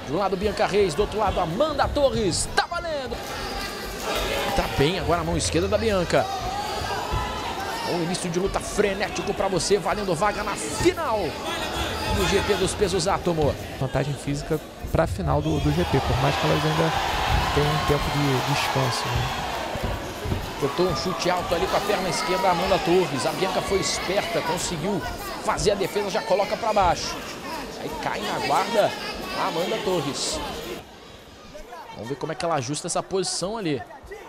De um lado, Bianca Reis, do outro lado, Amanda Torres. Tá valendo! Tá bem agora a mão esquerda da Bianca. Um início de luta frenético para você, valendo vaga na final do GP dos pesos átomo. Vantagem física para a final do GP, por mais que elas ainda tenham um tempo de descanso, né? Botou um chute alto ali com a perna esquerda, Amanda Torres. A Bianca foi esperta, conseguiu fazer a defesa, já coloca para baixo. Aí cai na guarda a Amanda Torres. Vamos ver como é que ela ajusta essa posição ali.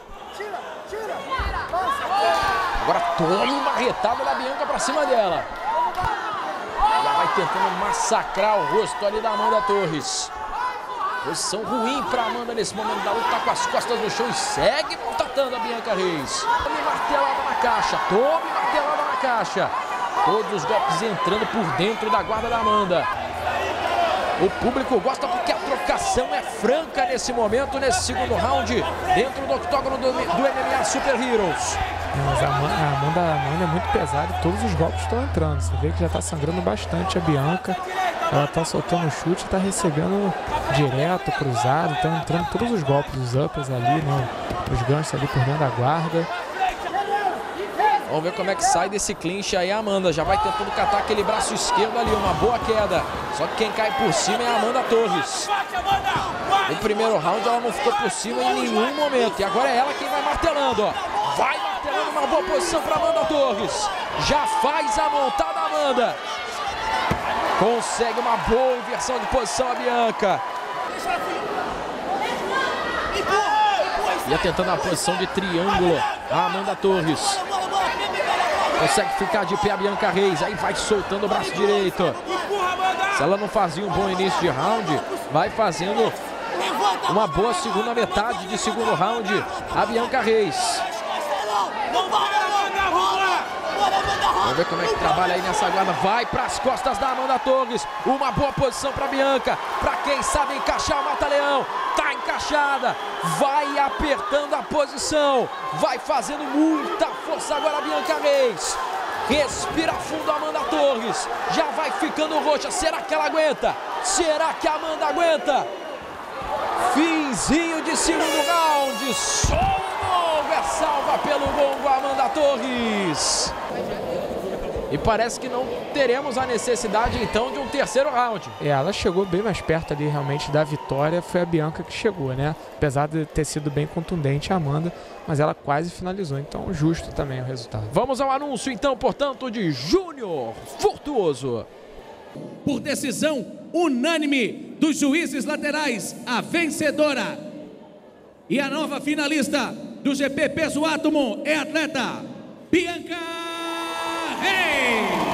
Agora toma uma retada da Bianca para cima dela. Já vai tentando massacrar o rosto ali da Amanda Torres. Posição ruim para Amanda nesse momento da luta, tá com as costas no chão e segue maltratando a Bianca Reis. Tome martelada na caixa, tome martelada na caixa. Todos os golpes entrando por dentro da guarda da Amanda. O público gosta porque a trocação é franca nesse momento, nesse segundo round, dentro do octógono do MMA Super Heroes. Mas a Amanda é muito pesada e todos os golpes estão entrando. Você vê que já está sangrando bastante a Bianca. Ela está soltando chute, está recebendo direto, cruzado. Estão entrando todos os golpes, os uppers ali, né? Os ganchos ali por dentro da guarda. Vamos ver como é que sai desse clinch aí a Amanda. Já vai tentando catar aquele braço esquerdo ali, uma boa queda. Só que quem cai por cima é a Amanda Torres. No primeiro round ela não ficou por cima em nenhum momento. E agora é ela quem vai martelando, ó. Vai martelando, uma boa posição para Amanda Torres. Já faz a montada Amanda. Consegue uma boa inversão de posição a Bianca. Ia tentando a posição de triângulo a Amanda Torres. Consegue ficar de pé a Bianca Reis. Aí vai soltando o braço direito. Se ela não fazia um bom início de round, vai fazendo uma boa segunda metade de segundo round a Bianca Reis. Vamos ver como é que trabalha aí nessa guarda. Vai para as costas da Amanda Torres. Uma boa posição para Bianca. Para quem sabe encaixar o mata-leão. Tá encaixada. Vai apertando a posição. Vai fazendo muita força agora a Bianca Reis. Respira fundo a Amanda Torres. Já vai ficando roxa. Será que ela aguenta? Será que a Amanda aguenta? Finzinho de segundo round. Só o gongo é salva pelo gongo a Amanda Torres. E parece que não teremos a necessidade então de um terceiro round. Ela chegou bem mais perto ali realmente da vitória. Foi a Bianca que chegou, né? Apesar de ter sido bem contundente a Amanda, mas ela quase finalizou. Então justo também o resultado. Vamos ao anúncio então, portanto, de Júnior Furtuoso. Por decisão unânime dos juízes laterais, a vencedora e a nova finalista do GP Peso Átomo é a atleta Bianca Reis.